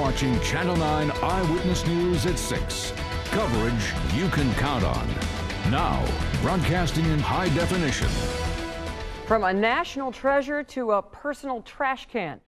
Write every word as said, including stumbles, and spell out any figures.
watching Channel nine Eyewitness News at six. Coverage you can count on. Now, broadcasting in high definition. From a national treasure to a personal trash can.